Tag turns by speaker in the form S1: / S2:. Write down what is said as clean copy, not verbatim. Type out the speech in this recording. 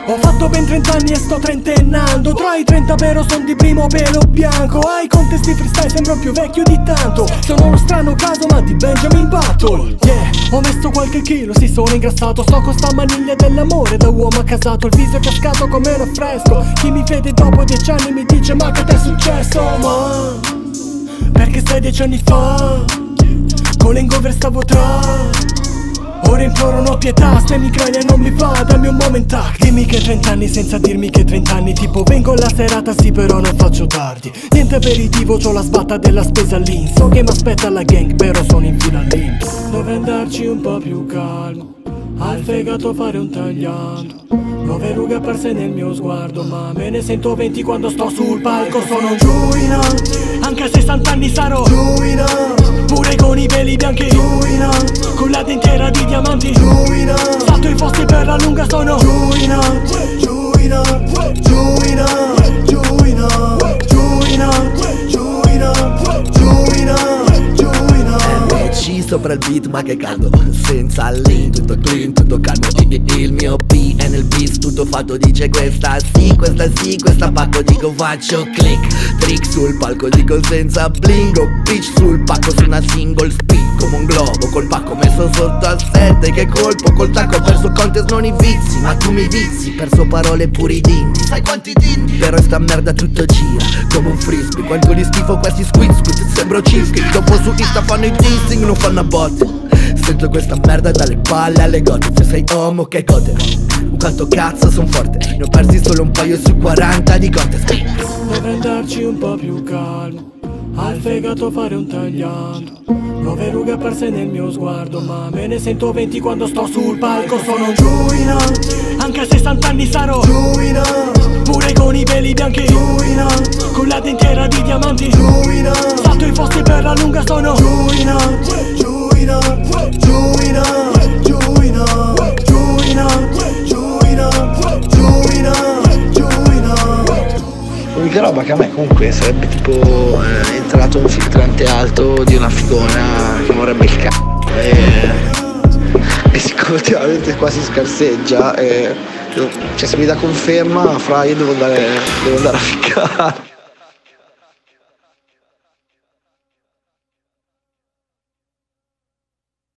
S1: Ho fatto ben 30 anni e sto trentennando. Tra i 30 però son di primo pelo bianco. Ai contesti freestyle sembro più vecchio di tanto. Sono lo strano caso ma di Benjamin Button. Yeah, ho messo qualche chilo, sì sono ingrassato. Sto con sta maniglia dell'amore da uomo accasato. Il viso è cascato come un affresco. Chi mi vede dopo 10 anni mi dice ma che t'è successo? Ma perché stai 10 anni fa con l'hangover stavo tra. Ora implorano pietà, se mi craglia non mi va, dammi un momento. Dimmi che 30 anni senza dirmi che 30 anni. Tipo vengo la serata sì però non faccio tardi. Niente aperitivo, c'ho la sbatta della spesa lì. So che m'aspetta la gang però sono in fila lì. Dovrei andarci un po' più calmo, al fegato fare un tagliando. 9 rughe apparse nel mio sguardo, ma me ne sento 20 quando sto sul palco. Sono giù in alto, anche a 60 anni sarò giù in alto. Pure con i peli bianchi giù in alto, con la dentiera di diamanti giù in alto. Salto i fossi per la lunga sono giù in alto, giù in alto, giù in alto, giù in alto, giù in alto, giù in alto, giù in alto, giù in alto.
S2: MC sopra il beat ma che caldo, senza link, tutto clean, tutto calmo. Il mio P è nel beat, tutto fatto, dice questa sì, questa pacco, dico faccio click. Trick sul palco, dico senza blingo. Bitch sul pacco su una single speed, come un globo col pacco messo sotto al 7. Che colpo, col tacco ho perso contest non i vizi. Ma tu mi vizi, perso parole puri dindi. Sai quanti dindi? Però sta merda tutto gira, come un frisbee. Quanto li schifo questi squid, sembro cheesecake. Dopo su Insta fanno i dissing, non fanno a botte. Sento questa merda dalle palle alle gote. Se sei homo che gode, quanto cazzo son forte. Ne ho persi solo un paio su 40 di contest.
S1: Dovrei andarci un po' più calmo, al fegato fare un tagliando. 9 rughe apparse nel mio sguardo, ma me ne sento 20 quando sto sul palco. Sono giù in alto, anche a 60 anni sarò giù in alto. Pure con i peli bianchi giù in alto, con la dentiera di diamanti giù in alto. Salto i fossi per la lunga sono giù in alto, giù in alto, giù in alto, giù in alto, giù in alto, giù in alto, giù in alto, giù in alto.
S3: L'unica roba che a me comunque sarebbe tipo entrato un filtrante alto di una figona che vorrebbe il c***o e siccome ultimamente qua si scarseggia, cioè se mi dà conferma fra io devo andare a ficcare.